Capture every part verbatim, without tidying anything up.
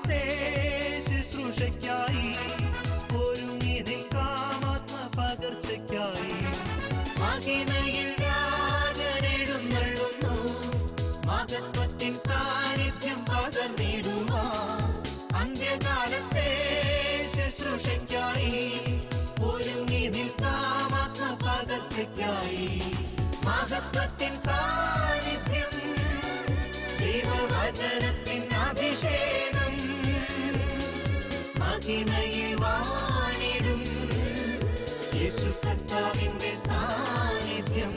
കാലത്തെ ശുശ്രൂഷയ്ക്കായി ഒരുങ്ങി നിൽക്കാമാത്മ പകർച്ചയ്ക്കായി മഹിമയിൽ രാജനെഴുന്നള്ളുന്നു മഹത്വത്തിൻ സാന്നിധ്യം പകർന്നിടുവാ അന്ത്യകാലത്തെ ശുശ്രൂഷയ്ക്കായി ഒരുങ്ങി നിൽക്കാമാത്മ പകർച്ചയ്ക്കായി മഹത്വത്തിൻ സാന്നിധ്യം ദൈവവചനത്തിൻ അഭിഷേകം മഹിമയിൽ വാണിടും യേശു കർത്താവിന്റെ സാന്നിധ്യം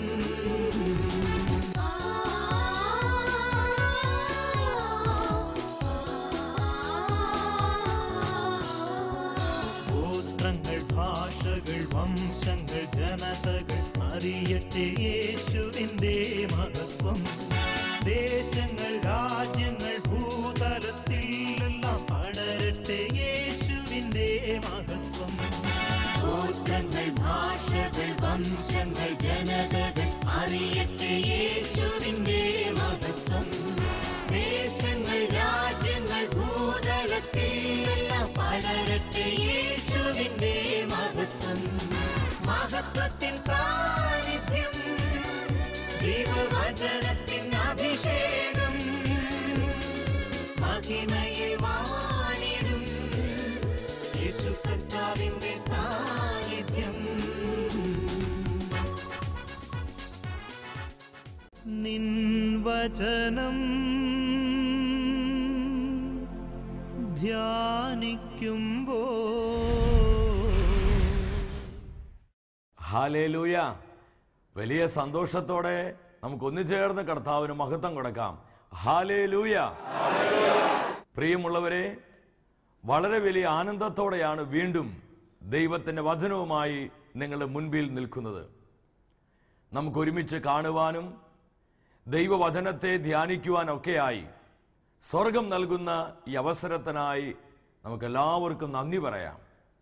ഗോത്രങ്ങൾ ഭാഷകൾ വംശങ്ങൾ ജനതകൾ അറിയട്ടെ യേശുവിന്റെ മഹത്വം ദേശങ്ങൾ രാജ്യങ്ങൾ ഭൂതലത്തിൽ എല്ലാം പടരട്ടെ യേശുവിന്റെ മഹത്വം ഗോത്രങ്ങൾ ഭാഷകൾ വംശങ്ങൾ ജനതകൾ അറിയട്ടെ യേശുവിന്റെ മഹത്വം ദേശങ്ങൾ രാജ്യങ്ങൾ ഭൂതലത്തിൽ എല്ലാം പടരട്ടെ യേശുവിന്റെ മഹത്വം മഹത്വത്തിൻ സാന്നിധ്യം ദൈവവചനത്തിൻ അഭിഷേകം മഹിമയിൽ വാണിടും യേശു കർത്താവിന്റെ സാന്നിധ്യം നിൻ വചനം ധ്യാനിക്കുമ്പോ ഹല്ലേലൂയ. വലിയ സന്തോഷത്തോടെ നമുക്ക് ഒന്നുചേർന്ന് കർത്താവിന് മഹത്വം കൊടുക്കാം. ഹല്ലേലൂയ. പ്രിയമുള്ളവരെ, വളരെ വലിയ ആനന്ദത്തോടെയാണ് വീണ്ടും ദൈവത്തിന്റെ വചനവുമായി നിങ്ങളുടെ മുൻപിൽ നിൽക്കുന്നത്. നമുക്ക് ഒരുമിച്ച് കാണുവാനും ദൈവവചനത്തെ ധ്യാനിക്കുവാനൊക്കെയായി സ്വർഗം നൽകുന്ന ഈ അവസരത്തിനായി നമുക്കെല്ലാവർക്കും നന്ദി പറയാം.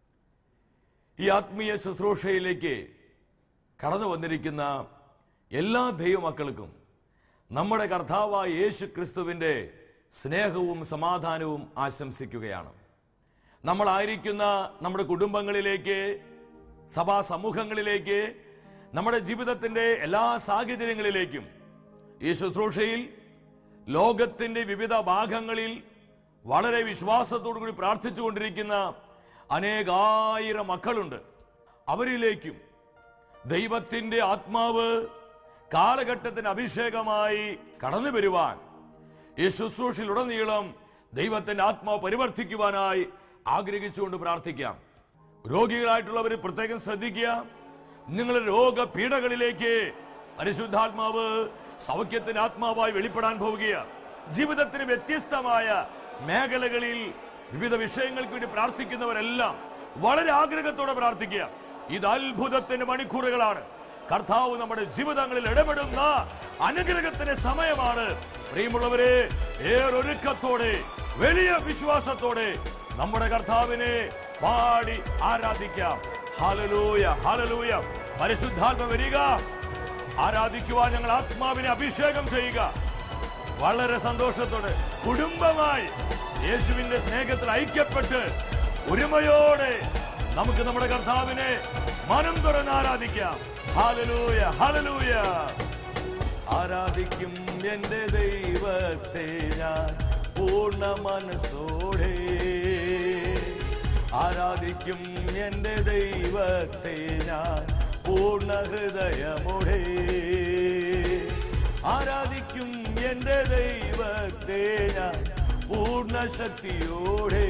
ഈ ആത്മീയ ശുശ്രൂഷയിലേക്ക് കടന്നു വന്നിരിക്കുന്ന എല്ലാ ദൈവമക്കൾക്കും നമ്മുടെ കർത്താവായ യേശു ക്രിസ്തുവിൻ്റെ സ്നേഹവും സമാധാനവും ആശംസിക്കുകയാണ്. നമ്മളായിരിക്കുന്ന നമ്മുടെ കുടുംബങ്ങളിലേക്ക്, സഭാ സമൂഹങ്ങളിലേക്ക്, നമ്മുടെ ജീവിതത്തിൻ്റെ എല്ലാ സാഹചര്യങ്ങളിലേക്കും ഈ ശുശ്രൂഷയിൽ ലോകത്തിൻ്റെ വിവിധ ഭാഗങ്ങളിൽ വളരെ വിശ്വാസത്തോടു കൂടി പ്രാർത്ഥിച്ചുകൊണ്ടിരിക്കുന്ന അനേകായിരം മക്കളുണ്ട്. അവരിലേക്കും ദൈവത്തിൻ്റെ ആത്മാവ് കാലഘട്ടത്തിന് അഭിഷേകമായി കടന്നു വരുവാൻ ഈ ശുശ്രൂഷയിലുടനീളം ദൈവത്തിൻ്റെ ആത്മാവ് പരിവർത്തിക്കുവാനായി ആഗ്രഹിച്ചുകൊണ്ട് പ്രാർത്ഥിക്കാം. രോഗികളായിട്ടുള്ളവർ പ്രത്യേകം ശ്രദ്ധിക്കുക. നിങ്ങളുടെ രോഗപീഠകളിലേക്ക് പരിശുദ്ധാത്മാവ് സൗഖ്യത്തിന്റെ ആത്മാവായി വെളിപ്പെടാൻ പോവുകയാണ്. ജീവിതത്തിന് വ്യത്യസ്തമായ മേഖലകളിൽ വിവിധ വിഷയങ്ങൾക്ക് വേണ്ടി പ്രാർത്ഥിക്കുന്നവരെല്ലാം വളരെ ആഗ്രഹത്തോടെ പ്രാർത്ഥിക്കുക. ഇത് അത്ഭുതത്തിന്റെ മണിക്കൂറുകളാണ്. കർത്താവ് നമ്മുടെ ജീവിതങ്ങളിൽ ഇടപെടുന്ന അനുഗ്രഹത്തിന്റെ സമയമാണ്. പ്രിയമുള്ളവരെ, ഏറൊരുക്കത്തോടെ വലിയ വിശ്വാസത്തോടെ നമ്മുടെ കർത്താവിനെ പാടി ആരാധിക്കാം. Hallelujah, hallelujah. പരിശുദ്ധാത്മ വരിക, ആരാധിക്കുവാൻ ഞങ്ങൾ ആത്മാവിനെ അഭിഷേകം ചെയ്യുക. വളരെ സന്തോഷത്തോടെ കുടുംബമായി യേശുവിന്റെ സ്നേഹത്തിൽ ഐക്യപ്പെട്ട് ഒരുമയോടെ നമുക്ക് നമ്മുടെ കർത്താവിനെ മനം തുറന്ന് ആരാധിക്കാം. Hallelujah, hallelujah. ആരാധിക്കും എന്റെ ദൈവത്തെ ഞാൻ പൂർണ്ണ മനസ്സോടെ, ആരാധിക്കും എന്റെ ദൈവത്തെ ഞാൻ പൂർണ്ണ ഹൃദയമോടെ, ആരാധിക്കും എന്റെ ദൈവത്തെ ഞാൻ പൂർണ്ണ ശക്തിയോടെ,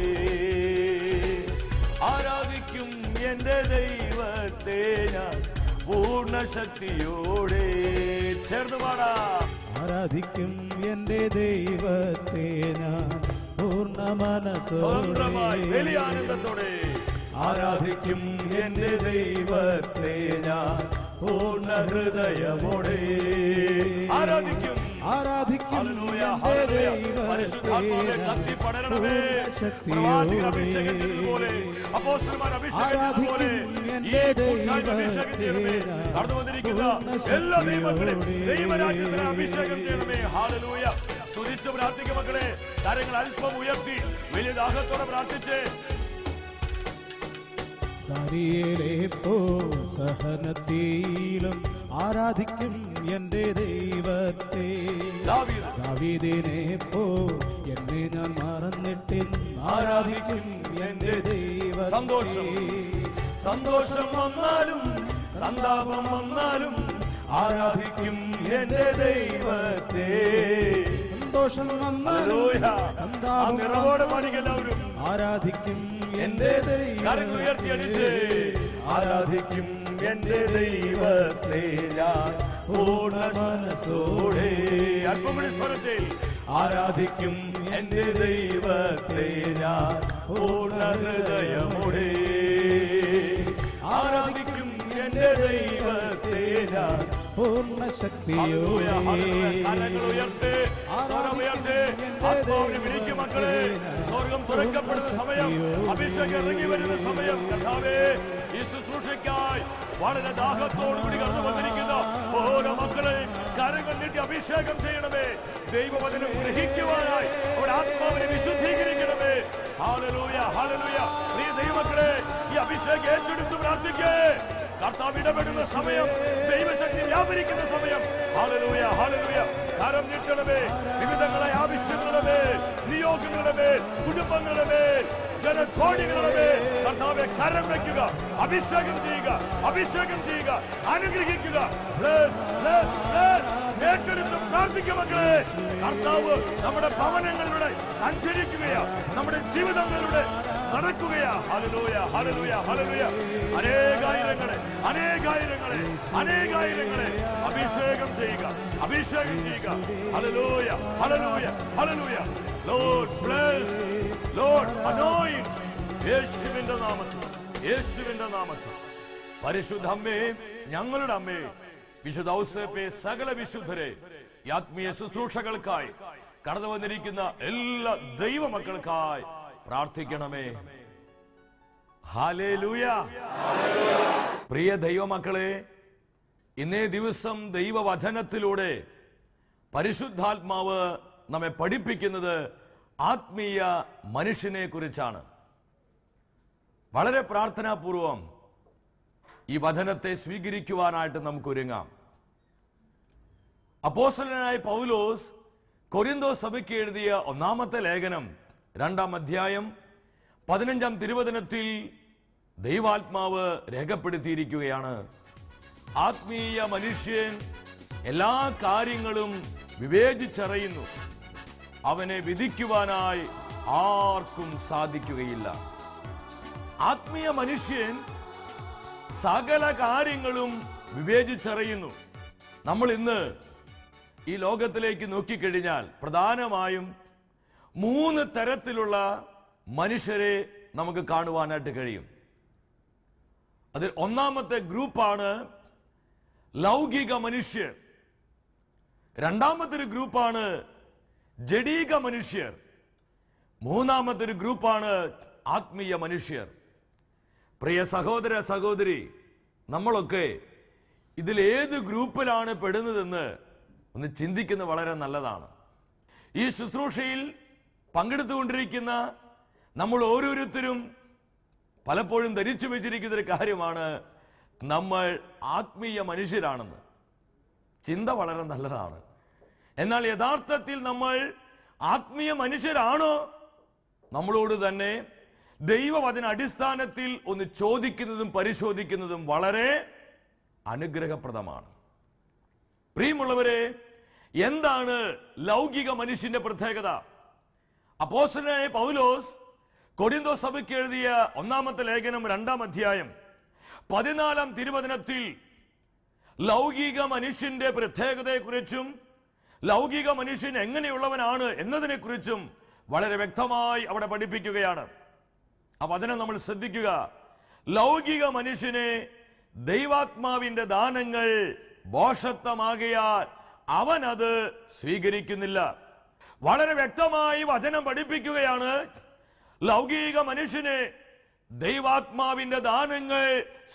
ആരാധിക്കും എന്റെ ദൈവത്തെ ഞാൻ പൂർണ്ണ ശക്തിയോടെ. ചേർന്ന് പാടാം. ആരാധിക്കും എന്റെ ദൈവത്തെ ഞാൻ പൂർണ്ണ മനസ്സോടെ, വലിയ ആനന്ദത്തോടെ ആരാധിക്കും എന്റെ ദൈവത്തെ ഞാൻ പൂർണ്ണ ഹൃദയമോടെ, ആരാധിക്കും ആരാധിക്കും എന്റെ ദൈവത്തെ ഞാൻ പൂർണ്ണ ശക്തിയോടെ, ആരാധിക്കും എന്റെ ദൈവത്തെ കടന്നു വന്നിരിക്കുന്ന എല്ലാ ദൈവങ്ങളെയും ദൈവരാജ്യത്തിന് അഭിഷേകം ചെയ്യണമേ. ഹല്ലേലൂയ. സ്തുതിച്ച് പ്രാർത്ഥിക്കും മക്കളെ. കാര്യങ്ങൾ അല്പം ഉയർത്തി വലിയ ദാഹത്തോടെ പ്രാർത്ഥിച്ച്. ദാനിയേലേ പോ സഹനത്തിലും ആരാധിക്കും എന്റെ ദൈവത്തെ. ദാവീദിനെ പോ എന്നെ ഞാൻ മറന്നിട്ട് ആരാധിക്കും എന്റെ ദൈവത്തെ. സന്തോഷം സന്തോഷം വന്നാലും സന്താപം വന്നാലും ആരാധിക്കും എന്റെ ദൈവത്തെ. സന്തോഷം വന്നാലും നിറവോടെ പാടിക്കെല്ലാവരും ആരാധിക്കും എന്റെ ദൈവത്തെ. ഉയർത്തിയടിച്ച് ആരാധിക്കും എന്റെ ദൈവത്തെ ഞാൻ പൂർണ്ണ മനസ്സോടെ. അല്പമണി സ്വരത്തിൽ ആരാധിക്കും എന്റെ ദൈവത്തെ ഞാൻ പൂർണ്ണ ഹൃദയമോടെ. ആരാധിക്കും എന്റെ ദൈവത്തെ ഞാൻ പൂർണ്ണ ശക്തിയോടെ. വിളിക്കും മക്കളെ. സ്വർഗം തുറക്കപ്പെടുന്ന സമയം, അഭിഷേകം ഇറങ്ങി വരുന്ന സമയം. കർത്താവേ, ഈ ശുശ്രൂഷയ്ക്കായി വളരെ ദാഹത്തോടുകൂടി കടന്നു വന്നിരിക്കുന്ന ഓരോ മക്കളെ കരങ്ങൾ നീട്ടി അഭിഷേകം ചെയ്യണമേ. ദൈവവചനം ഗ്രഹിക്കുവാനായി അവിടെ ആത്മാവിനെ വിശുദ്ധീകരിക്കണമേ. Hallelujah, hallelujah. പ്രിയ ദൈവമക്കളെ, ഈ അഭിഷേകം ഏറ്റെടുത്ത് പ്രാർത്ഥിക്കേ. കർത്താവ് ഇടപെടുന്ന സമയം, ദൈവശക്തി വ്യാപരിക്കുന്ന സമയം. Hallelujah, hallelujah. കരം നീട്ടണമേ. വിവിധങ്ങളായ ആവശ്യങ്ങളുടെ മേൽ, നിയോഗങ്ങളുടെ മേൽ, കുടുംബങ്ങളുടെ മേൽ, ജനകോടികളുടെ മേൽ കർത്താവെ കരം വയ്ക്കുക. അഭിഷേകം ചെയ്യുക, അഭിഷേകം ചെയ്യുക, അനുഗ്രഹിക്കുക. ഏറ്റെടുത്ത് പ്രാർത്ഥിക്കുക മക്കളെ. കർത്താവ് നമ്മുടെ ഭവനങ്ങളിലൂടെ സഞ്ചരിക്കുകയാ, നമ്മുടെ ജീവിതങ്ങളിലൂടെ നടക്കുകയാ. Hallelujah, hallelujah, hallelujah. അനേകായിരങ്ങളെ അനേകായിരങ്ങളെ അനേകായിരങ്ങളെ അഭിഷേകം ചെയ്യുക, അഭിഷേകം ചെയ്യുക. Hallelujah, hallelujah, hallelujah. Lord bless, Lord anoint. യേശുവിന്റെ നാമത്തിൽ, യേശുവിന്റെ നാമത്തിൽ. പരിശുദ്ധ അമ്മേ, ഞങ്ങളുടെ അമ്മേ, വിശുദ്ധ ഔസേപ്പേ, സകല വിശുദ്ധരെ ഈ ആത്മീയ ശുശ്രൂഷകൾക്കായി കടന്നു വന്നിരിക്കുന്ന എല്ലാ ദൈവമക്കൾക്കായി പ്രാർത്ഥിക്കണമേ. ഹല്ലേലൂയ. പ്രിയ ദൈവമക്കളെ, ഇന്നേ ദിവസം ദൈവവചനത്തിലൂടെ പരിശുദ്ധാത്മാവ് നമ്മെ പഠിപ്പിക്കുന്നത് ആത്മീയ മനുഷ്യനെ കുറിച്ചാണ്. വളരെ പ്രാർത്ഥനാപൂർവം ഈ വചനത്തെ സ്വീകരിക്കുവാനായിട്ട് നമുക്ക് ഒരുങ്ങാം. അപ്പോസ്തലനായ പൗലോസ് കൊരിന്തോസ് സഭയ്ക്ക് എഴുതിയ ഒന്നാമത്തെ ലേഖനം രണ്ടാം അധ്യായം പതിനഞ്ചാം തിരുവചനത്തിൽ ദൈവാത്മാവ് രേഖപ്പെടുത്തിയിരിക്കുകയാണ്. ആത്മീയ മനുഷ്യൻ എല്ലാ കാര്യങ്ങളും വിവേചിച്ചറിയുന്നു, അവനെ വിധിക്കുവാനായി ആർക്കും സാധിക്കുകയില്ല. ആത്മീയ മനുഷ്യൻ സകല കാര്യങ്ങളും വിവേചിച്ചറിയുന്നു. നമ്മൾ ഇന്ന് ഈ ലോകത്തിലേക്ക് നോക്കിക്കഴിഞ്ഞാൽ പ്രധാനമായും മൂന്ന് തരത്തിലുള്ള മനുഷ്യരെ നമുക്ക് കാണുവാനായിട്ട് കഴിയും. അതിൽ ഒന്നാമത്തെ ഗ്രൂപ്പാണ് ലൗകിക മനുഷ്യർ. രണ്ടാമത്തെ ഒരു ഗ്രൂപ്പാണ് ജഡീക മനുഷ്യർ. മൂന്നാമത്തെ ഒരു ഗ്രൂപ്പാണ് ആത്മീയ മനുഷ്യർ. പ്രിയ സഹോദര സഹോദരി, നമ്മളൊക്കെ ഇതിലേത് ഗ്രൂപ്പിലാണ് പെടുന്നതെന്ന് ഒന്ന് ചിന്തിക്കുന്നത് വളരെ നല്ലതാണ്. ഈ ശുശ്രൂഷയിൽ പങ്കെടുത്തുകൊണ്ടിരിക്കുന്ന നമ്മൾ ഓരോരുത്തരും പലപ്പോഴും ധരിച്ചു വെച്ചിരിക്കുന്ന ഒരു കാര്യമാണ് നമ്മൾ ആത്മീയ മനുഷ്യരാണെന്ന്. ചിന്ത വളരെ നല്ലതാണ്. എന്നാൽ യഥാർത്ഥത്തിൽ നമ്മൾ ആത്മീയ മനുഷ്യരാണോ? നമ്മളോട് തന്നെ ദൈവവചന അടിസ്ഥാനത്തിൽ ഒന്ന് ചോദിക്കുന്നതും പരിശോധിക്കുന്നതും വളരെ അനുഗ്രഹപ്രദമാണ്. പ്രിയമുള്ളവരെ, എന്താണ് ലൗകിക മനുഷ്യന്റെ പ്രത്യേകത? അപ്പോസ്തലനായ പൗലോസ് കൊരിന്തോസ് സഭയ്ക്ക് എഴുതിയ ഒന്നാമത്തെ ലേഖനം രണ്ടാം അധ്യായം പതിനാലാം തിരുവചനത്തിൽ ലൗകിക മനുഷ്യന്റെ പ്രത്യേകതയെക്കുറിച്ചും ലൗകിക മനുഷ്യൻ എങ്ങനെയുള്ളവനാണ് എന്നതിനെ കുറിച്ചും വളരെ വ്യക്തമായി അവിടെ പഠിപ്പിക്കുകയാണ്. ആ വചനം നമ്മൾ ശ്രദ്ധിക്കുക. ലൗകിക മനുഷ്യനെ ദൈവാത്മാവിന്റെ ദാനങ്ങൾ ഭോഷത്വമാകിയാൽ അവൻ അത് സ്വീകരിക്കുന്നില്ല. വളരെ വ്യക്തമായി വചനം പഠിപ്പിക്കുകയാണ്. ലൗകിക മനുഷ്യനെ ദൈവാത്മാവിന്റെ ദാനങ്ങൾ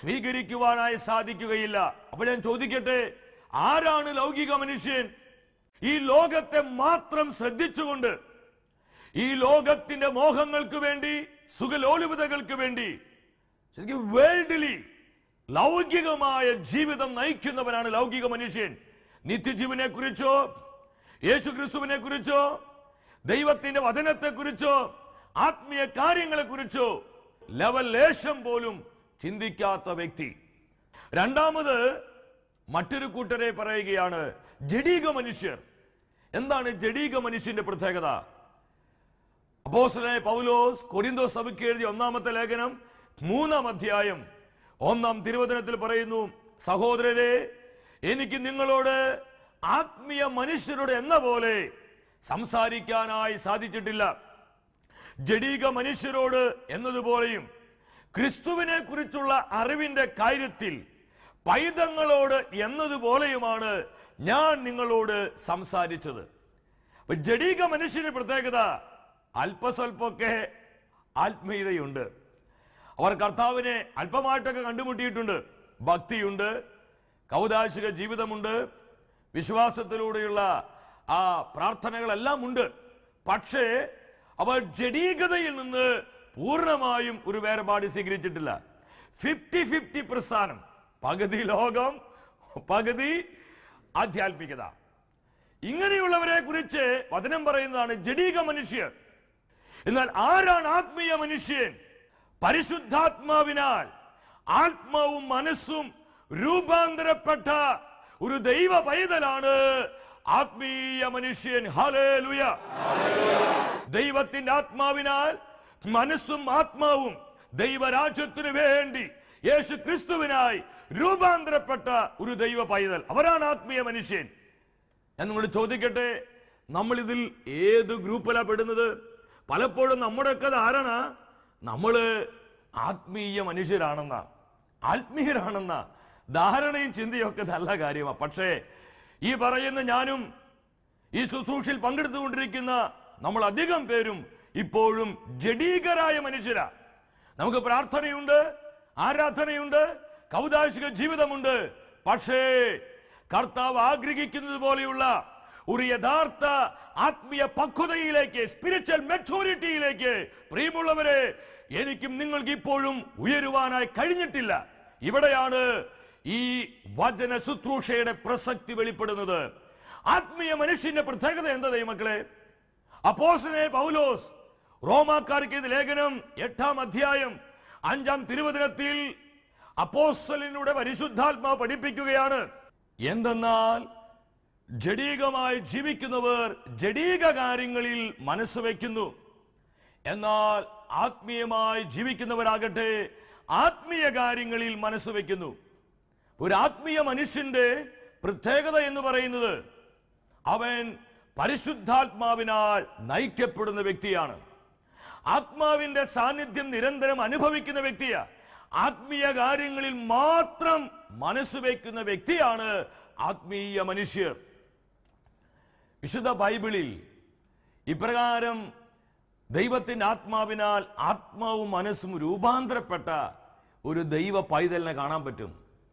സ്വീകരിക്കുവാനായി സാധിക്കുകയില്ല. അപ്പൊ ഞാൻ ചോദിക്കട്ടെ, ആരാണ് ലൗകിക മനുഷ്യൻ? ഈ ലോകത്തെ മാത്രം ശ്രദ്ധിച്ചുകൊണ്ട് ഈ ലോകത്തിന്റെ മോഹങ്ങൾക്ക് വേണ്ടി, സുഖലോലുപതകൾക്ക് വേണ്ടി ശരിക്കും വേൾഡ്ലി ലൗകികമായ ജീവിതം നയിക്കുന്നവനാണ് ലൗകിക മനുഷ്യൻ. നിത്യജീവനെ കുറിച്ചോ യേശു ക്രിസ്തുവിനെ കുറിച്ചോ ദൈവത്തിന്റെ വചനത്തെ കുറിച്ചോ ആത്മീയ കാര്യങ്ങളെ കുറിച്ചോ ലവലേശം പോലും ചിന്തിക്കാത്ത വ്യക്തി. രണ്ടാമത് മറ്റൊരു കൂട്ടരെ പറയുകയാണ് ജഡീക മനുഷ്യർ. എന്താണ് ജഡീക മനുഷ്യന്റെ പ്രത്യേകത? അപ്പോസ്തലനായ പൗലോസ് കൊരിന്തോസ് സഭയ്ക്ക് എഴുതിയ ഒന്നാമത്തെ ലേഖനം മൂന്നാം അധ്യായം ഒന്നാം തിരുവചനത്തിൽ പറയുന്നു, സഹോദരരെ, എനിക്ക് നിങ്ങളോട് ആത്മീയ മനുഷ്യരോട് എന്ന പോലെ സംസാരിക്കാനായി സാധിച്ചിട്ടില്ല. ജഡീക മനുഷ്യരോട് എന്നതുപോലെയും ക്രിസ്തുവിനെ കുറിച്ചുള്ള അറിവിന്റെ കാര്യത്തിൽ പൈതങ്ങളോട് എന്നതുപോലെയുമാണ് ഞാൻ നിങ്ങളോട് സംസാരിച്ചത്. ജഡീക മനുഷ്യന്റെ പ്രത്യേകത അല്പസ്വല്പമൊക്കെ ആത്മീയതയുണ്ട്. അവർ കർത്താവിനെ അല്പമായിട്ടൊക്കെ കണ്ടുമുട്ടിയിട്ടുണ്ട്. ഭക്തിയുണ്ട്, കൗദാശിക ജീവിതമുണ്ട്, വിശ്വാസത്തിലൂടെയുള്ള ആ പ്രാർത്ഥനകളെല്ലാം ഉണ്ട്. പക്ഷേ അവർ ജഡീകതയിൽ നിന്ന് പൂർണ്ണമായും ഒരു വേർപാട് സ്വീകരിച്ചിട്ടില്ല. ഫിഫ്റ്റി ഫിഫ്റ്റി പ്രസ്ഥാനം, പകുതി ലോകം പകുതി ആധ്യാത്മികത. ഇങ്ങനെയുള്ളവരെ കുറിച്ച് വചനം പറയുന്നതാണ് ജഡീക മനുഷ്യർ. എന്നാൽ ആരാണ് ആത്മീയ മനുഷ്യൻ? പരിശുദ്ധാത്മാവിനാൽ ആത്മാവും മനസ്സും രൂപാന്തരപ്പെട്ട ഒരു ദൈവ പൈതലാണ് ആത്മീയ മനുഷ്യൻ. ഹല്ലേലൂയ! ദൈവത്തിന്റെ ആത്മാവിനാൽ മനസ്സും ആത്മാവും ദൈവരാജ്യത്തിനു വേണ്ടി യേശു ക്രിസ്തുവിനായി രൂപാന്തരപ്പെട്ട ഒരു ദൈവ പൈതൽ, അവരാണ് ആത്മീയ മനുഷ്യൻ. ഞാൻ നിങ്ങൾ ചോദിക്കട്ടെ, നമ്മൾ ഇതിൽ ഏത് ഗ്രൂപ്പിലാണ് പെടുന്നത്? പലപ്പോഴും നമ്മുടെയൊക്കെ ധാരണ നമ്മള് ആത്മീയ മനുഷ്യരാണെന്ന, ആത്മീയരാണെന്ന ധാരണയും ചിന്തയൊക്കെ നല്ല കാര്യമാണ്. പക്ഷേ ഈ പറയുന്ന ഞാനും ഈ ശുശ്രൂഷയിൽ പങ്കെടുത്തുകൊണ്ടിരിക്കുന്ന നമ്മൾ അധികം പേരും ഇപ്പോഴും ജഡീകരായ മനുഷ്യരാ. നമുക്ക് പ്രാർത്ഥനയുണ്ട്, ആരാധനയുണ്ട്, കൗദാശിക ജീവിതമുണ്ട്. പക്ഷേ കർത്താവ് ആഗ്രഹിക്കുന്നത് പോലെയുള്ള ഒരു യഥാർത്ഥ ആത്മീയ പക്വതയിലേക്ക്, സ്പിരിച്വൽ മെച്ചൂരിറ്റിയിലേക്ക് പ്രിയമുള്ളവരെ, എനിക്കും നിങ്ങൾക്ക് ഇപ്പോഴും ഉയരുവാനായി കഴിഞ്ഞിട്ടില്ല. ഇവിടെയാണ് ഈ വചന ശുശ്രൂഷയുടെ പ്രസക്തി വെളിപ്പെടുന്നത്. ആത്മീയ മനുഷ്യന്റെ പ്രത്യേകത എന്താ ദൈവമക്കളെ? അപ്പോസ്തലനായ പൗലോസ് റോമാക്കാർക്ക് എഴുതിയ ലേഖനം എട്ടാം അധ്യായം അഞ്ചാം തിരുവചനത്തിൽ അപ്പോസ്തലനിലൂടെ പരിശുദ്ധാത്മാവ് പഠിപ്പിക്കുകയാണ്. എന്തെന്നാൽ ജഡീകമായി ജീവിക്കുന്നവർ ജഡീക കാര്യങ്ങളിൽ മനസ്സ് വയ്ക്കുന്നു, എന്നാൽ ആത്മീയമായി ജീവിക്കുന്നവരാകട്ടെ ആത്മീയ കാര്യങ്ങളിൽ മനസ്സ് വയ്ക്കുന്നു. ഒരു ആത്മീയ മനുഷ്യന്റെ പ്രത്യേകത എന്ന് പറയുന്നത് അവൻ പരിശുദ്ധാത്മാവിനാൽ നയിക്കപ്പെടുന്ന വ്യക്തിയാണ്. ആത്മാവിന്റെ സാന്നിധ്യം നിരന്തരം അനുഭവിക്കുന്ന വ്യക്തിയാ. ആത്മീയ കാര്യങ്ങളിൽ മാത്രം മനസ്സ് വയ്ക്കുന്ന വ്യക്തിയാണ് ആത്മീയ മനുഷ്യർ. വിശുദ്ധ ബൈബിളിൽ ഇപ്രകാരം ദൈവത്തിന്റെ ആത്മാവിനാൽ ആത്മാവും മനസ്സും രൂപാന്തരപ്പെട്ട ഒരു ദൈവ പൈതലിനെ കാണാൻ പറ്റും.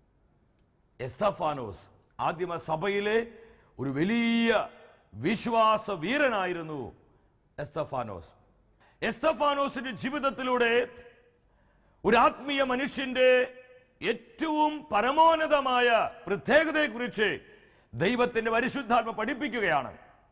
എസ്തഫാനോസ് ആദിമ സഭയിലെ ഒരു വലിയ വിശ്വാസ വീരനായിരുന്നു എസ്തഫാനോസ്. എസ്തഫാനോസിന്റെ ജീവിതത്തിലൂടെ ഒരു ആത്മീയ മനുഷ്യന്റെ ഏറ്റവും പരമോന്നതമായ പ്രത്യേകതയെക്കുറിച്ച് ദൈവത്തിന്റെ പരിശുദ്ധാത്മ പഠിപ്പിക്കുകയാണ്.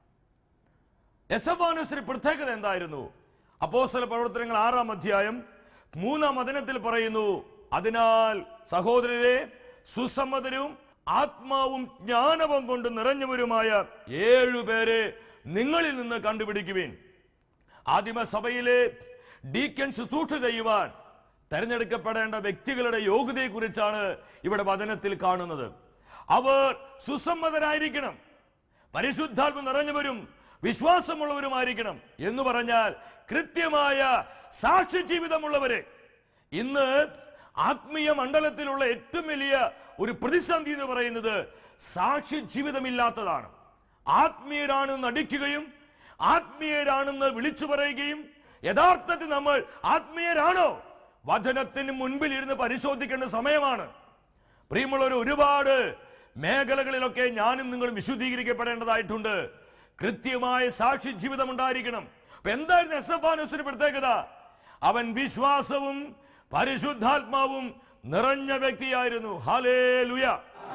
എസ്തഫാനോസിന്റെ പ്രത്യേകത എന്തായിരുന്നു? അപ്പോസ്തല പ്രവർത്തനങ്ങൾ ആറാം അധ്യായം മൂന്നാം വചനത്തിൽ പറയുന്നു, അതിനാൽ സഹോദരരെ, സുസമ്മതരും ആത്മാവും ജ്ഞാനവും കൊണ്ട് നിറഞ്ഞവരുമായ ഏഴുപേരെ നിങ്ങളിൽ നിന്ന് കണ്ടുപിടിക്കുവിൻ. ആദിമസഭയിലെ ഡീക്കൻ ശുശ്രൂഷ ചെയ്യുവാൻ തെരഞ്ഞെടുക്കപ്പെടേണ്ട വ്യക്തികളുടെ യോഗ്യതയെ കുറിച്ചാണ് ഇവിടെ വചനത്തിൽ കാണുന്നത്. അവർ സുസമ്മതരായിരിക്കണം, പരിശുദ്ധാത്മ നിറഞ്ഞവരും വിശ്വാസമുള്ളവരുമായിരിക്കണം. എന്ന് പറഞ്ഞാൽ കൃത്യമായ സാക്ഷ്യ ജീവിതമുള്ളവരെ. ഇന്ന് ആത്മീയ മണ്ഡലത്തിലുള്ള ഏറ്റവും വലിയ ഒരു പ്രതിസന്ധി എന്ന് പറയുന്നത് സാക്ഷ്യ ജീവിതമില്ലാത്തതാണ്. ആത്മീയരാണെന്ന് നടിക്കുകയും ആത്മീയരാണെന്ന് വിളിച്ചു പറയുകയും, യഥാർത്ഥത്തിൽ നമ്മൾ ആത്മീയരാണോ? വചനത്തിന് മുൻപിൽ ഇരുന്ന് പരിശോധിക്കേണ്ട സമയമാണ്. പ്രിയമുള്ളവർ, ഒരുപാട് മേഖലകളിലൊക്കെ ഞാനും നിങ്ങളും വിശുദ്ധീകരിക്കപ്പെടേണ്ടതായിട്ടുണ്ട്. കൃത്യമായ സാക്ഷി ജീവിതം ഉണ്ടായിരിക്കണം. അപ്പൊ എന്തായിരുന്നു എസ്തഫാനോസിന്റെ പ്രത്യേകത? അവൻ വിശ്വാസവും പരിശുദ്ധാത്മാവും നിറഞ്ഞ വ്യക്തിയായിരുന്നു. ഹല്ലേലൂയ.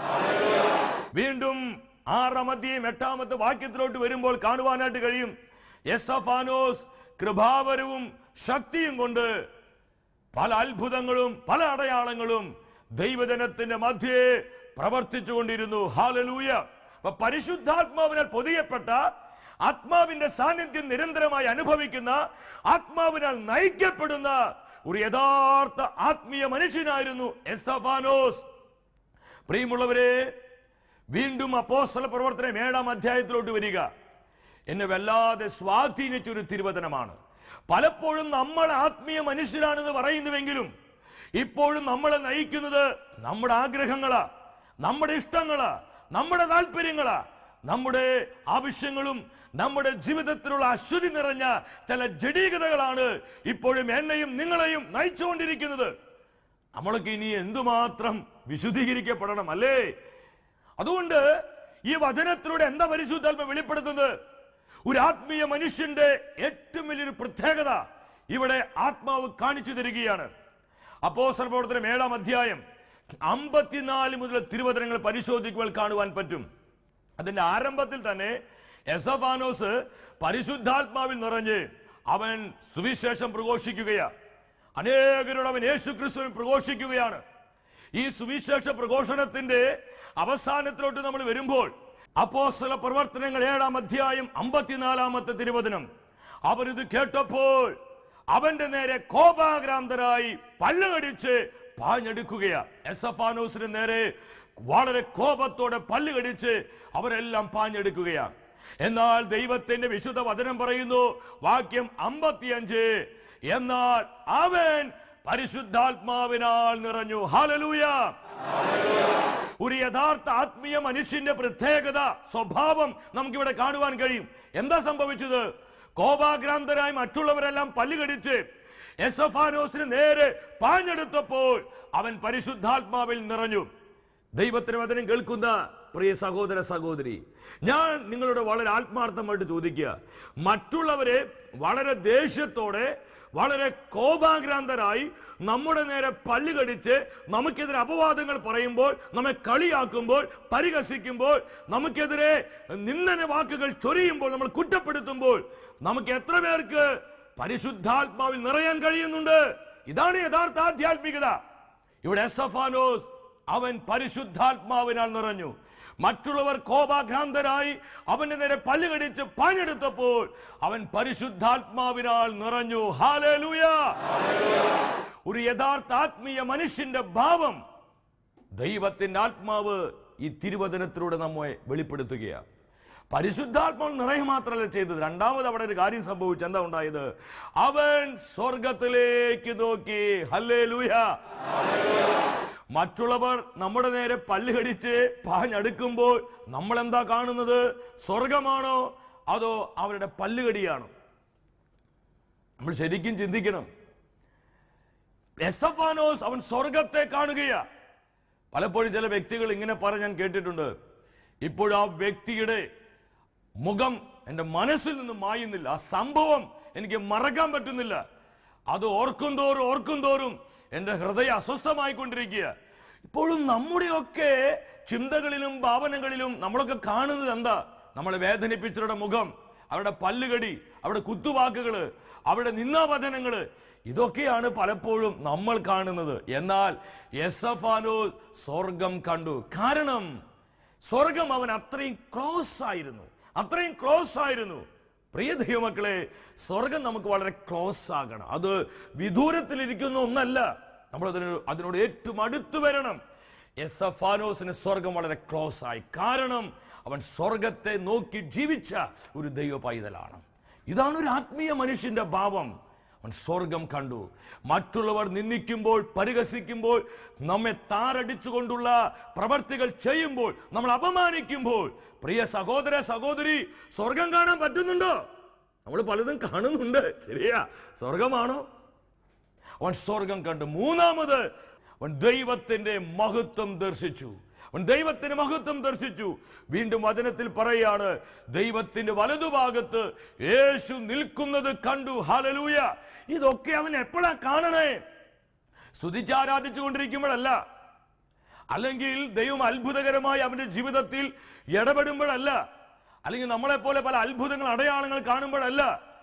വീണ്ടും ആറാം അധ്യായം എട്ടാമത്തെ വാക്യത്തിലോട്ട് വരുമ്പോൾ കാണുവാനായിട്ട് കഴിയും, എസ്തഫാനോസ് കൃപാവരവും ശക്തിയും കൊണ്ട് പല അത്ഭുതങ്ങളും പല അടയാളങ്ങളും ദൈവജനത്തിന്റെ മധ്യേ പ്രവർത്തിച്ചു കൊണ്ടിരുന്നു. ഹല്ലേലൂയ. അപ്പൊ പരിശുദ്ധാത്മാവിനാൽ പൊതിയപ്പെട്ട, ആത്മാവിന്റെ സാന്നിധ്യം നിരന്തരമായി അനുഭവിക്കുന്ന, ആത്മാവിനാൽ നയിക്കപ്പെടുന്ന ഒരു യഥാർത്ഥ ആത്മീയ മനുഷ്യനായിരുന്നു എസ്തഫാനോസ്. പ്രിയമുള്ളവരെ, വീണ്ടും അപ്പോസ്തല പ്രവർത്തനം ഏഴാം അധ്യായത്തിലോട്ട് വരിക. എന്നെ വല്ലാതെ സ്വാധീനിച്ചൊരു തിരുവചനമാണ്. പലപ്പോഴും നമ്മൾ ആത്മീയ മനുഷ്യരാണെന്ന് പറയുന്നുവെങ്കിലും ഇപ്പോഴും നമ്മളെ നയിക്കുന്നത് നമ്മുടെ ആഗ്രഹങ്ങളാ, നമ്മുടെ ഇഷ്ടങ്ങളാ, നമ്മുടെ താല്പര്യങ്ങളാ, നമ്മുടെ ആവശ്യങ്ങളും നമ്മുടെ ജീവിതത്തിലുള്ള അശ്വതി നിറഞ്ഞ ചില ജഡീകതകളാണ് ഇപ്പോഴും എന്നെയും നിങ്ങളെയും നയിച്ചുകൊണ്ടിരിക്കുന്നത്. നമ്മളൊക്കെ ഇനി എന്തുമാത്രം വിശുദ്ധീകരിക്കപ്പെടണം അല്ലേ? അതുകൊണ്ട് ഈ വചനത്തിലൂടെ എന്താ പരിശുദ്ധാത്മ വെളിപ്പെടുത്തുന്നത്? ഒരു ആത്മീയ മനുഷ്യന്റെ ഏറ്റവും വലിയൊരു പ്രത്യേകത ഇവിടെ ആത്മാവ് കാണിച്ചു തരികയാണ്. അപ്പോസ്തല പ്രവർത്തനം ഏഴാം അധ്യായം അമ്പത്തിനാല് മുതൽ തിരുവചനങ്ങൾ പരിശോധിക്കുവാൻ കാണുവാൻ പറ്റും. അതിന്റെ ആരംഭത്തിൽ തന്നെ എസ്തഫാനോസ് പരിശുദ്ധാത്മാവിൽ നിറഞ്ഞ് അവൻ സുവിശേഷം പ്രഘോഷിക്കുകയാണ്. അനേകരോട് അവൻ യേശു ക്രിസ്തുവിനെ പ്രഘോഷിക്കുകയാണ്. ഈ സുവിശേഷ പ്രഘോഷണത്തിന്റെ അവസാനത്തിലോട്ട് നമ്മൾ വരുമ്പോൾ അപ്പോസ്തല പ്രവർത്തനങ്ങൾ ഏഴാം അധ്യായം അമ്പത്തിനാലാമത്തെ തിരുവചനം, അവരിത് കേട്ടപ്പോൾ അവന്റെ നേരെ കോപാക്രാന്തരായി പല്ലുകടിച്ച് പാഞ്ഞെടുക്കുകയാണ്. എസ്തഫാനോസിന് നേരെ വളരെ കോപത്തോടെ പല്ലുകടിച്ച് അവരെല്ലാം പാഞ്ഞെടുക്കുകയാണ്. എന്നാൽ ദൈവത്തിന്റെ വിശുദ്ധ വചനം പറയുന്നു, വാക്യം അമ്പത്തിയഞ്ച്, എന്നാൽ അവൻ പരിശുദ്ധാത്മാവിനാൽ നിറഞ്ഞു. ഹല്ലേലൂയ. ഒരു യഥാർത്ഥ ആത്മീയ മനുഷ്യന്റെ പ്രത്യേകത, സ്വഭാവം നമുക്കിവിടെ കാണുവാൻ കഴിയും. എന്താ സംഭവിച്ചത്? കോപാക്രാന്തരായി മറ്റുള്ളവരെല്ലാം പല്ലുകടിച്ച് എസ്തഫാനോസിന് നേരെ പാഞ്ഞെടുത്തപ്പോൾ അവൻ പരിശുദ്ധാത്മാവിൽ നിറഞ്ഞു. ദൈവത്തിന് വചനം കേൾക്കുന്ന പ്രിയ സഹോദര സഹോദരി, ഞാൻ നിങ്ങളോട് വളരെ ആത്മാർത്ഥമായിട്ട് ചോദിക്കുക, മറ്റുള്ളവരെ വളരെ ദേഷ്യത്തോടെ വളരെ കോപാക്രാന്തരായി നമ്മുടെ നേരെ പല്ലുകടിച്ച് നമുക്കെതിരെ അപവാദങ്ങൾ പറയുമ്പോൾ, നമ്മെ കളിയാക്കുമ്പോൾ, പരിഹസിക്കുമ്പോൾ, നമുക്കെതിരെ നിന്ദന വാക്കുകൾ ചൊരിയുമ്പോൾ, നമ്മൾ കുറ്റപ്പെടുത്തുമ്പോൾ നമുക്ക് എത്ര പേർക്ക് പരിശുദ്ധാത്മാവിൽ നിറയാൻ കഴിയുന്നുണ്ട്? ഇതാണ് യഥാർത്ഥ ആധ്യാത്മികത. ഇവിടെ എസ്തഫാനോസ് അവൻ പരിശുദ്ധാത്മാവിനാൽ നിറഞ്ഞു. മറ്റുള്ളവർ കോപാക്രാന്തരായി അവന്റെ നേരെ പല്ലുകടിച്ച് പാഞ്ഞെടുത്തപ്പോൾ അവൻ പരിശുദ്ധാത്മാവിനാൽ നിറഞ്ഞു. ഹല്ലേലൂയ. ഒരു യഥാർത്ഥ ആത്മീയ മനുഷ്യന്റെ ഭാവം ദൈവത്തിന്റെ ആത്മാവ് ഈ തിരുവചനത്തിലൂടെ നമ്മെ വെളിപ്പെടുത്തുകയാണ്. പരിശുദ്ധാത്മാവ് നിറയെ മാത്രമല്ല ചെയ്തത്, രണ്ടാമത് അവിടെ ഒരു കാര്യം സംഭവിച്ചു. എന്താ ഉണ്ടായത്? അവൻ സ്വർഗത്തിലേക്ക് നോക്കി. ഹല്ലേലൂയ. മറ്റുള്ളവർ നമ്മുടെ നേരെ പല്ലുകടിച്ച് പാഞ്ഞടുക്കുമ്പോൾ നമ്മൾ എന്താ കാണുന്നത്? സ്വർഗമാണോ അതോ അവരുടെ പല്ലുകടിയാണോ? നമ്മൾ ശരിക്കും ചിന്തിക്കണം. എസ്തഫാനോസ് അവൻ സ്വർഗത്തെ കാണുകയാ. പലപ്പോഴും ചില വ്യക്തികൾ ഇങ്ങനെ പറഞ്ഞ് ഞാൻ കേട്ടിട്ടുണ്ട്, ഇപ്പോഴും ആ വ്യക്തിയുടെ മുഖം എൻ്റെ മനസ്സിൽ നിന്ന് മായുന്നില്ല, ആ സംഭവം എനിക്ക് മറക്കാൻ പറ്റുന്നില്ല, അത് ഓർക്കും തോറും ഓർക്കും തോറും എൻ്റെ ഹൃദയം അസ്വസ്ഥമായിക്കൊണ്ടിരിക്കുക. ഇപ്പോഴും നമ്മുടെയൊക്കെ ചിന്തകളിലും ഭാവനകളിലും നമ്മളൊക്കെ കാണുന്നത് എന്താ? നമ്മളെ വേദനിപ്പിച്ചവരുടെ മുഖം, അവരുടെ പല്ലുകടി, അവരുടെ കുത്തുവാക്കുകള്, അവരുടെ നിന്ദാവചനങ്ങള്, ഇതൊക്കെയാണ് പലപ്പോഴും നമ്മൾ കാണുന്നത്. എന്നാൽ എസ്തഫാനോസ് സ്വർഗം കണ്ടു. കാരണം സ്വർഗം അവൻ അത്രയും ക്ലോസ് ആയിരുന്നു, അത്രയും ക്ലോസ് ആയിരുന്നു. പ്രിയ ദൈവമക്കളെ, സ്വർഗം നമുക്ക് വളരെ ക്ലോസ് ആകണം. അത് വിദൂരത്തിലിരിക്കുന്ന ഒന്നല്ല, നമ്മൾ അതിന് അതിനോട് ഏറ്റവും അടുത്ത് വരണം. എസ്തഫാനോസിന് സ്വർഗം വളരെ ക്ലോസ് ആയി. കാരണം അവൻ സ്വർഗത്തെ നോക്കി ജീവിച്ച ഒരു ദൈവ പൈതലാണ്. ഇതാണ് ഒരു ആത്മീയ മനുഷ്യന്റെ ഭാവം. അവൻ സ്വർഗം കണ്ടു. മറ്റുള്ളവർ നിന്ദിക്കുമ്പോൾ, പരിഹസിക്കുമ്പോൾ, നമ്മെ താറടിച്ചുകൊണ്ടുള്ള പ്രവർത്തികൾ ചെയ്യുമ്പോൾ, നമ്മൾ അപമാനിക്കുമ്പോൾ, പ്രിയ സഹോദര സഹോദരി, സ്വർഗം കാണാൻ പറ്റുന്നുണ്ടോ? നമ്മൾ പലതും കാണുന്നുണ്ട്, ശരിയാ. സ്വർഗമാണോ? അവൻ സ്വർഗം കണ്ടു. മൂന്നാമത് അവൻ ദൈവത്തിന്റെ മഹത്വം ദർശിച്ചു. അവൻ ദൈവത്തിന് മഹത്വം ദർശിച്ചു. വീണ്ടും വചനത്തിൽ പറയാണ്, ദൈവത്തിന്റെ വലതുഭാഗത്ത് യേശു നിൽക്കുന്നത് കണ്ടു. ഹല്ലേലൂയ. ഇതൊക്കെ അവൻ എപ്പോഴാ കാണണേ? സ്തുതിച്ചാരാധിച്ചു കൊണ്ടിരിക്കുമ്പോഴല്ല, അല്ലെങ്കിൽ ദൈവം അത്ഭുതകരമായി അവന്റെ ജീവിതത്തിൽ ഇടപെടുമ്പോഴല്ല, അല്ലെങ്കിൽ നമ്മളെപ്പോലെ പല അത്ഭുതങ്ങൾ അടയാളങ്ങൾ കാണുമ്പോഴല്ല,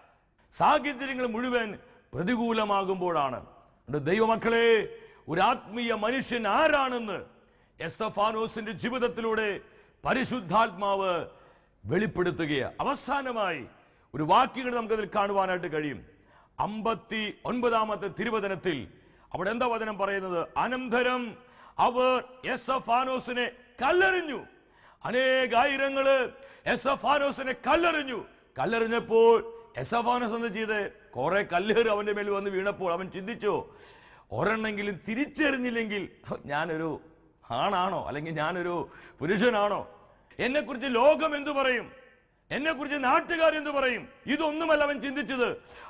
സാഹചര്യങ്ങൾ മുഴുവൻ പ്രതികൂലമാകുമ്പോഴാണ്. ദൈവമക്കളെ, ഒരു ആത്മീയ മനുഷ്യൻ ആരാണെന്ന് എസ്തഫാനോസിന്റെ ജീവിതത്തിലൂടെ പരിശുദ്ധാത്മാവ് വെളിപ്പെടുത്തുകയാണ്. അവസാനമായി ഒരു വാക്യങ്ങൾ നമുക്കതിൽ കാണുവാനായിട്ട് കഴിയും. അമ്പത്തി ഒൻപതാമത്തെ തിരുവചനത്തിൽ അവിടെ എന്താ വചനം പറയുന്നത്? അനന്തരം അവർ എസ്തഫാനോസിനെ കല്ലെറിഞ്ഞു. അനേകായിരങ്ങള് എസ്തഫാനോസിനെ കല്ലെറിഞ്ഞു. കല്ലെറിഞ്ഞപ്പോൾ എസ്തഫാനോസ് എന്താ ചെയ്ത്? കുറെ കല്ലേറ് അവന്റെ മേൽ വന്ന് വീണപ്പോൾ അവൻ ചിന്തിച്ചു, ഒരെണ്ണെങ്കിലും തിരിച്ചറിഞ്ഞില്ലെങ്കിൽ ഞാനൊരു ആണാണോ, അല്ലെങ്കിൽ ഞാനൊരു പുരുഷനാണോ? എന്നെ കുറിച്ച് ലോകം എന്തു പറയും? എന്നെ കുറിച്ച് നാട്ടുകാർ എന്തു പറയും? ഇതൊന്നുമല്ല അവൻ ചിന്തിച്ചത്.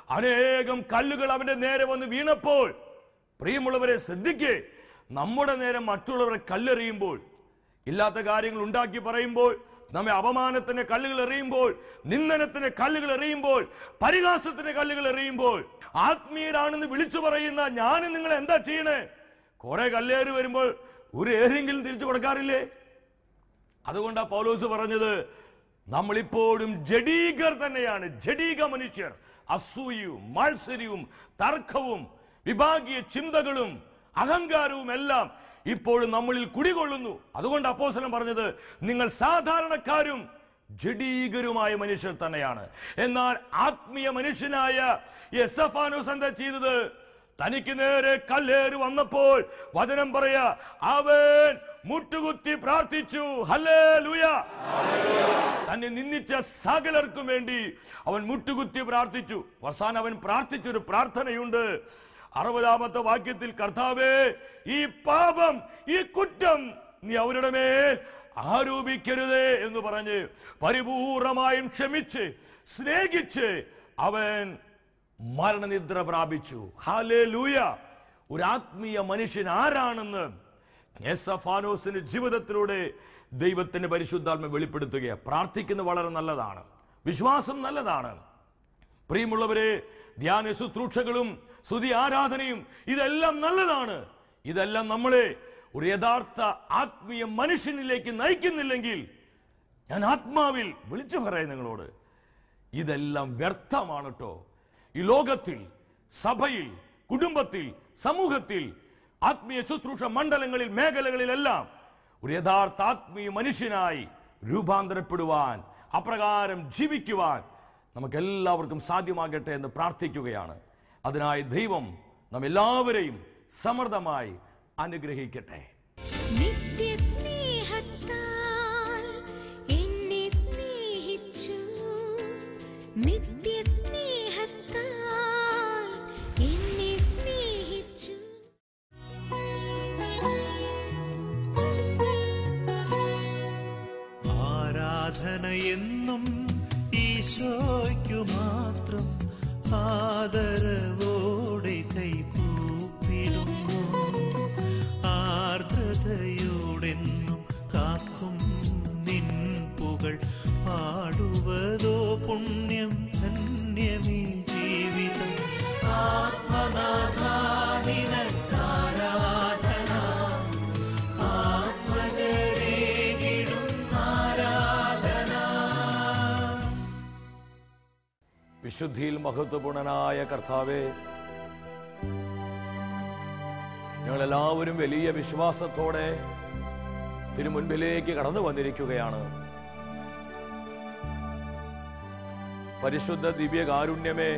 അനേകം കല്ലുകൾ അവന്റെ നേരെ വന്ന് വീണപ്പോൾ, പ്രിയമുള്ളവരെ ശ്രദ്ധിക്കേ, നമ്മുടെ നേരെ മറ്റുള്ളവരെ കല്ലെറിയുമ്പോൾ, ഇല്ലാത്ത കാര്യങ്ങൾ ഉണ്ടാക്കി പറയുമ്പോൾ, നമ്മെ അപമാനത്തിന് കല്ലുകൾ എറിയുമ്പോൾ, നിന്ദനത്തിന് കല്ലുകൾ എറിയുമ്പോൾ, പരിഹാസത്തിന് കല്ലുകൾ എറിയുമ്പോൾ, ആത്മീയരാണെന്ന് വിളിച്ചു പറയുന്ന ഞാനും നിങ്ങൾ എന്താ ചെയ്യണേ? കുറെ കല്ലേറ് വരുമ്പോൾ ഒരു ഏതെങ്കിലും തിരിച്ചു കൊടുക്കാറില്ലേ? അതുകൊണ്ടാ പൗലോസ് പറഞ്ഞത്, നമ്മളിപ്പോഴും ജഡീകർ തന്നെയാണ്, ജഡീക മനുഷ്യർ. അസൂയയും മത്സര്യവും തർക്കവും വിഭാഗീയ ചിന്തകളും അഹങ്കാരവും എല്ലാം ഇപ്പോഴും നമ്മളിൽ കുടികൊള്ളുന്നു. അതുകൊണ്ട് അപ്പോസ്തലൻ പറഞ്ഞത്, നിങ്ങൾ സാധാരണക്കാരും ജഡീകരുമായ മനുഷ്യർ തന്നെയാണ്. എന്നാൽ ആത്മീയ മനുഷ്യനായ എസ്തഫാനോസ് എന്താ ചെയ്തത്? തനിക്ക് നേരെ കല്ലേറ് വന്നപ്പോൾ വചനം പറയാ, അവൻ മുട്ടുകുത്തി പ്രാർത്ഥിച്ചു. ഹല്ലേലൂയ. തന്നെ നിന്ദിച്ച സകലർക്കും വേണ്ടി അവൻ മുട്ടുകുത്തി പ്രാർത്ഥിച്ചു. അവസാനം അവൻ പ്രാർത്ഥിച്ചൊരു പ്രാർത്ഥനയുണ്ട്. അറുപതാമത്തെ വാക്യത്തിൽ, കർത്താവേ, ഈ പാപം, ഈ കുറ്റം നീ അവരുടെ മേൽ ആരോപിക്കരുതേ എന്ന് പറഞ്ഞ് പരിപൂർണമായും ക്ഷമിച്ച് സ്നേഹിച്ച് അവൻ മരണനിദ്ര പ്രാപിച്ചു. ഹല്ലേലൂയ. ഒരു ആത്മീയ മനുഷ്യൻ ആരാണെന്ന് എസ്തഫാനോസിന്റെ ജീവിതത്തിലൂടെ ദൈവത്തിന്റെ പരിശുദ്ധാത്മ വെളിപ്പെടുത്തുകയാണ്. പ്രാർത്ഥിക്കുന്നത് വളരെ നല്ലതാണ്, വിശ്വാസം നല്ലതാണ്. പ്രിയമുള്ളവരെ, ധ്യാന ശുശ്രൂഷകളും സ്തുതി ആരാധനയും ഇതെല്ലാം നല്ലതാണ്. ഇതെല്ലാം നമ്മളെ ഒരു യഥാർത്ഥ ആത്മീയ മനുഷ്യനിലേക്ക് നയിക്കുന്നില്ലെങ്കിൽ, ഞാൻ ആത്മാവിൽ വിളിച്ചു പറയാം നിങ്ങളോട്, ഇതെല്ലാം വ്യർത്ഥമാണ് കേട്ടോ. ഈ ലോകത്തിൽ, സഭയിൽ, കുടുംബത്തിൽ, സമൂഹത്തിൽ, ആത്മീയ ശുശ്രൂഷ മണ്ഡലങ്ങളിൽ, മേഖലകളിലെല്ലാം ഒരു യഥാർത്ഥ ആത്മീയ മനുഷ്യനായി രൂപാന്തരപ്പെടുവാൻ, അപ്രകാരം ജീവിക്കുവാൻ നമുക്ക് എല്ലാവർക്കും സാധ്യമാകട്ടെ എന്ന് പ്രാർത്ഥിക്കുകയാണ്. അതിനായി ദൈവം നാം എല്ലാവരെയും സമൃദ്ധമായി അനുഗ്രഹിക്കട്ടെ. നിത്യസ്നേഹത്താൽ എന്നെ സ്നേഹിച്ചു, നിത്യസ്നേഹത്താൽ എന്നെ സ്നേഹിച്ചു. ആരാധന എന്നും ഈശോയ്ക്കു മാത്രം ആദരവോടെ കൈകൂപ്പിടുന്നു. ആർദ്രതയോടെന്നും കാക്കും നിൻ പുകൾ പാടുവതോ പുണ്യം ധന്യമീ ജീവിതം. ആത്മനാഥാനിനക്കാരാധന, ആത്മജരേകിടും ആരാധന. വിശുദ്ധിയിൽ മഹത്വപൂർണനായ കർത്താവേ, ഞങ്ങളെല്ലാവരും വലിയ വിശ്വാസത്തോടെ തിരുമുൻപിലേക്ക് കടന്നു വന്നിരിക്കുകയാണ്. പരിശുദ്ധ ദിവ്യകാരുണ്യമേ,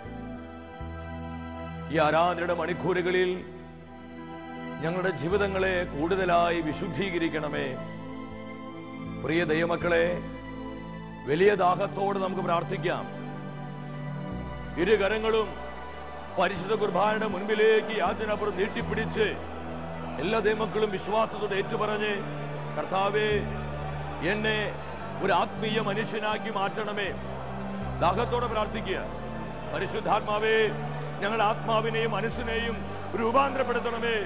ഈ ആരാധനയുടെ മണിക്കൂറുകളിൽ ഞങ്ങളുടെ ജീവിതങ്ങളെ കൂടുതലായി വിശുദ്ധീകരിക്കണമേ. പ്രിയ ദൈവമക്കളെ, വലിയ ദാഹത്തോട് നമുക്ക് പ്രാർത്ഥിക്കാം. ഇരുകരങ്ങളും പരിശുദ്ധ കുർബാനയുടെ മുൻപിലേക്ക് യാചനാപുരം നീട്ടിപ്പിടിച്ച് എല്ലാ ദൈവമക്കളും വിശ്വാസത്തോടെ ഏറ്റുപറഞ്ഞ്, കർത്താവേ, എന്നെ ഒരു ആത്മീയ മനുഷ്യനാക്കി മാറ്റണമേ. ദാഹത്തോടെ പ്രാർത്ഥിക്കുക. പരിശുദ്ധാത്മാവേ, ഞങ്ങളുടെ ആത്മാവിനെയും മനസ്സിനെയും രൂപാന്തരപ്പെടുത്തണമേ.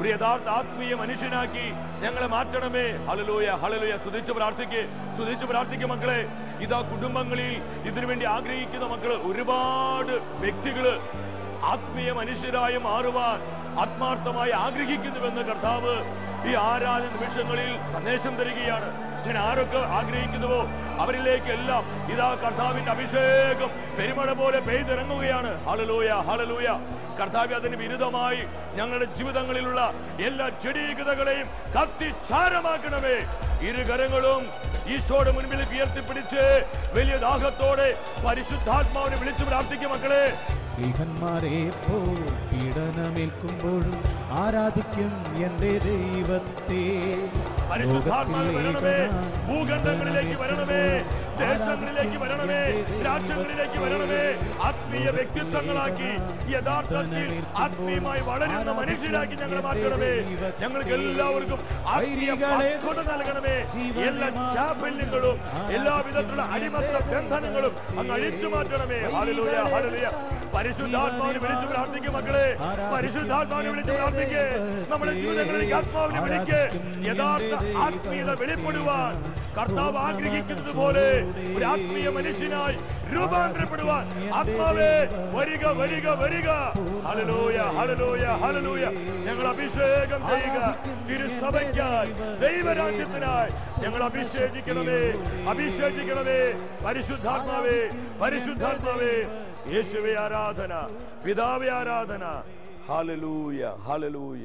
ഒരു യഥാർത്ഥ ആത്മീയ മനുഷ്യനാക്കി ഞങ്ങളെ മാറ്റണമേ. Hallelujah, hallelujah. സ്തുതിച്ചു പ്രാർത്ഥിക്കേ, സ്തുതിച്ചു പ്രാർത്ഥിക്കുക മക്കളെ. ഇതാ കുടുംബങ്ങളിൽ ഇതിനു വേണ്ടി ആഗ്രഹിക്കുന്ന മക്കള് ഒരുപാട് വ്യക്തികള് ആത്മീയ മനുഷ്യരായി മാറുവാൻ ആത്മാർത്ഥമായി ആഗ്രഹിക്കുന്നുവെന്ന് കർത്താവ് ഈ ആരാധന നിമിഷങ്ങളിൽ സന്ദേശം തരികയാണ്. അങ്ങനെ ആരൊക്കെ ആഗ്രഹിക്കുന്നുവോ അവരിലേക്ക് എല്ലാം ഇതാ കർത്താവിന്റെ അഭിഷേകം പെരുമഴ പോലെ പെയ്തിറങ്ങുകയാണ്. Hallelujah, hallelujah. കർത്താവ് അതിന് വിരുദ്ധമായി ഞങ്ങളുടെ ജീവിതങ്ങളിലുള്ള എല്ലാ ചെടികതകളെയും കത്തിച്ചാരമാക്കണമേ. ഇരുകരങ്ങളും ഈശോയുടെ മുൻപിൽ ഉയർത്തിപ്പിടിച്ച് വലിയ ദാഹത്തോടെ പരിശുദ്ധാത്മാവിനെ വിളിച്ചു പ്രാർത്ഥിക്കും മക്കളെ. സ്നേഹന്മാരെ പോൽ പീഡനമേൽക്കുമ്പോഴും ആരാധിക്കും എന്റെ ദൈവത്തെ. പരിശുദ്ധാത്മാവ് വരണമേ, ഭൂഖണ്ഡങ്ങളിലേക്ക് വരണമേ, ദേശങ്ങളിലേക്ക് വരണമേ, രാജ്യങ്ങളിലേക്ക് വരണമേ. ആത്മീയ വ്യക്തിത്വങ്ങളാക്കി യഥാർത്ഥത്തിൽ ആത്മീയമായി വളരുന്ന മനുഷ്യരാക്കി ഞങ്ങളെ മാറ്റണമേ. ഞങ്ങൾക്ക് എല്ലാവർക്കും ആത്മീയ പക്വത നൽകണമേ. എല്ലാ ചാപല്യങ്ങളും എല്ലാ വിധത്തിലുള്ള അടിമത്ത ബന്ധനങ്ങളും അങ്ങ് അഴിച്ചു മാറ്റണമേ. Hallelujah, hallelujah. പരിശുദ്ധാത്മാവിനെ വിളിച്ചു പ്രാർത്ഥിക്കും മക്കളെ. പരിശുദ്ധാത്മാവിനെ വിളിച്ചു പ്രാർത്ഥിക്കേ. നമ്മുടെ ജീവിതങ്ങളിലേക്ക് ആത്മാവിനെ വിളിക്കേ. യഥാർത്ഥ ആത്മീയത വെളിപ്പെടുവാൻ കർത്താവ് ആഗ്രഹിക്കുന്നത് പോലെ ഒരു ആത്മീയ മനുഷ്യനായി രൂപാന്തരപ്പെടുവാൻ ആത്മാവേ വരിക, വരിക, വരിക. Hallelujah, hallelujah, hallelujah. ഞങ്ങൾ അഭിഷേകം ചെയ്യുക. തിരുസഭയ്ക്കായി, ദൈവരാജ്യത്തിനായി ഞങ്ങൾ അഭിഷേചിക്കണമേ, അഭിഷേചിക്കണമേ. പരിശുദ്ധാത്മാവേ, പരിശുദ്ധാത്മാവേ. യേശുവേ ആരാധന, പിതാവേ ആരാധന. Hallelujah, hallelujah.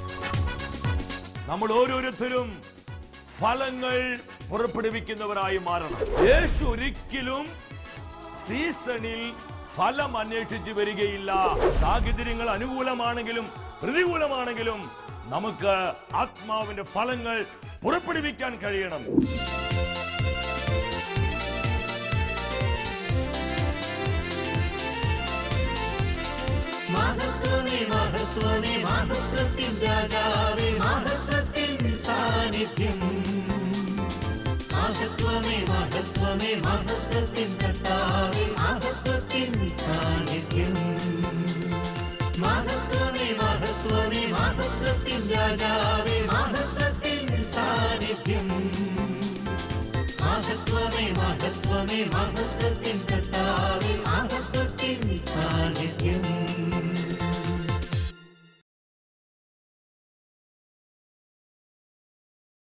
നമ്മൾ ഓരോരുത്തരും ഫലങ്ങൾ പുറപ്പെടുവിക്കുന്നവരായി മാറണം. യേശു ഒരിക്കലും സീസണിൽ ഫലം അന്വേഷിച്ച് വരികയില്ല. സാഹചര്യങ്ങൾ അനുകൂലമാണെങ്കിലും പ്രതികൂലമാണെങ്കിലും നമുക്ക് ആത്മാവിന്റെ ഫലങ്ങൾ പുറപ്പെടുവിക്കാൻ കഴിയണം. മഹത്വമേ, മഹത്വമേ, മഹത്വത്തിൻ രാജാവേ, മഹത്വത്തിൻ സാന്നിധ്യം. മഹത്വമേ, മഹത്വമേ, മഹത്വത്തിൻ കർത്താവേ, മഹത്വത്തിൻ സാന്നിധ്യം. മഹത്വമേ, മഹത്വമേ, മഹത്വത്തിൻ രാജാവേ, മഹത്വത്തിൻ സാന്നിധ്യം. മഹത്വമേ, മഹത്വമേ, മഹത്വത്തിൻ